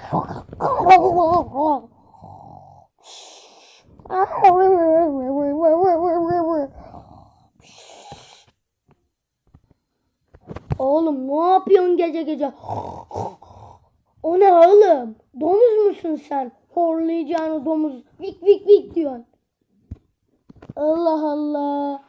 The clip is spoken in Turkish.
Oğlum ne yapıyorsun gece gece? O ne oğlum? Domuz musun sen? Horlayacağını domuz. Vik vik vik diyorsun. Allah Allah.